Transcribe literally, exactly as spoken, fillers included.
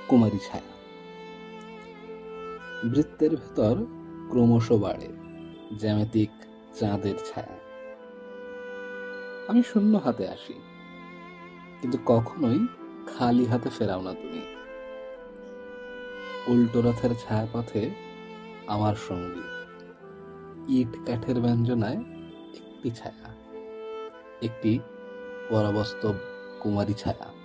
কুমারী ছায়া। বৃত্তের ভেতর ক্রমশ বাড়ে জ্যামিতিক চাঁদের ছায়া। আমি শূন্য হাতে আসি, কিন্তু কখনোই খালি হাতে ফেরাও না তুমি। উল্টো রথের ছায়াপথে আমার সঙ্গী, ইট কাঠের ব্যঞ্জনায় একটি ছায়া, একটি পরাবাস্তব কুমারী ছায়া।